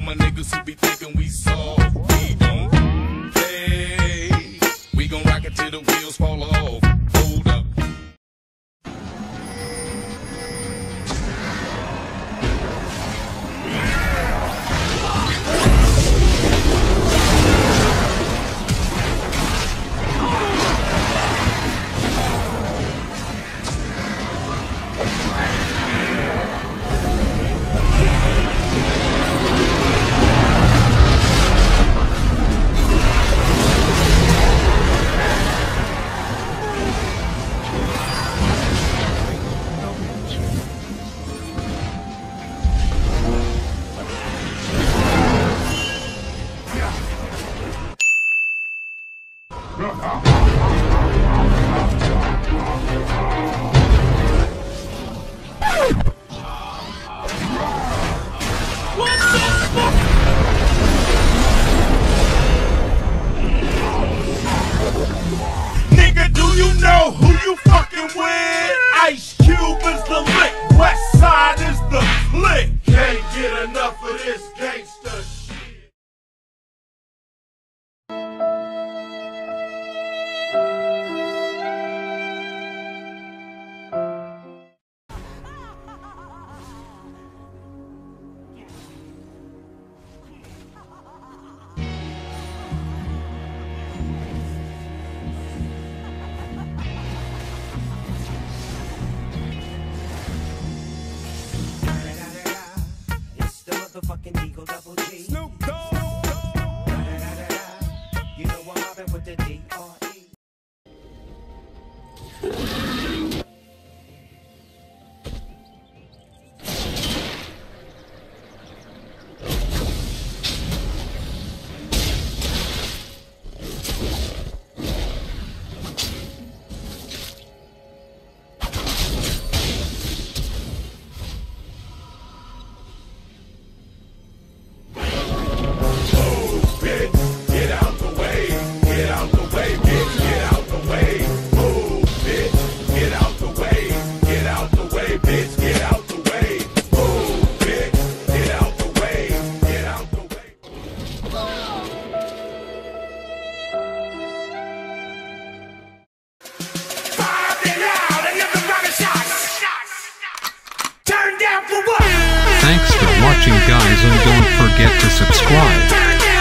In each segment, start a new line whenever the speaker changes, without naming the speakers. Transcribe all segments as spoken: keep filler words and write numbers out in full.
my niggas who be thinking we soft, we don't play. We gon' rock it till the wheels fall off. Hold up.
Nigga, do you know who you fucking with? Ice Cube is the lick, West Side is the click. Can't get enough of this gangsta shit.
Fucking Eagle Double G.
Snoop Dogg.
You know I'm mobbing with the D R E.
Thanks for watching, guys, and don't forget to subscribe.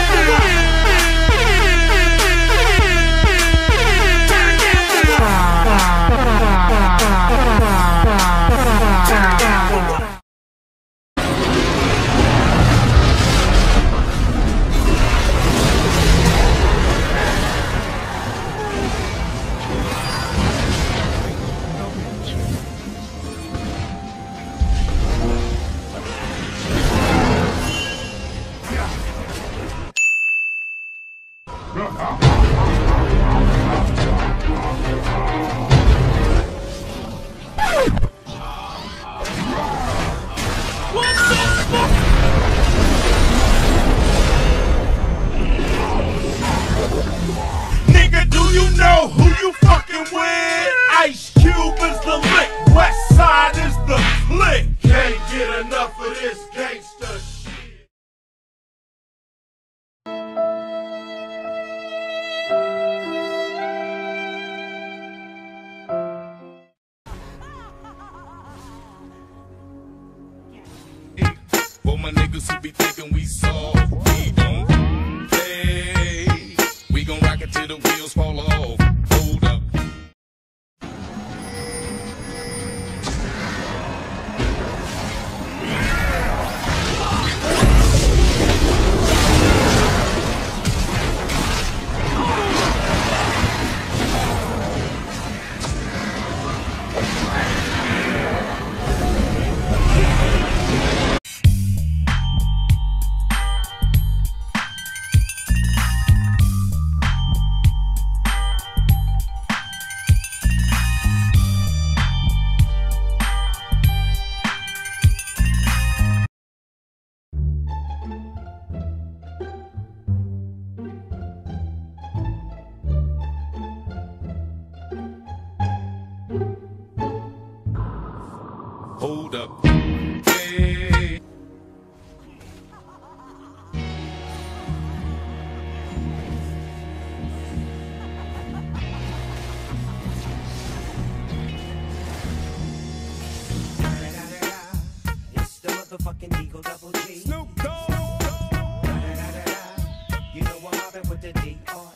Nigga, do you know who you fucking with? Ice Cube is the lick, West Side is the click. Can't get enough of this gangsta shit.
For my niggas who be thinking we soft, we don't play. We gon' rock it till the wheels fall off. Hold up.
Eagle Double G.
Snoop Dogg.
Da-da-da-da-da. You know I'm mobbing with the D R E.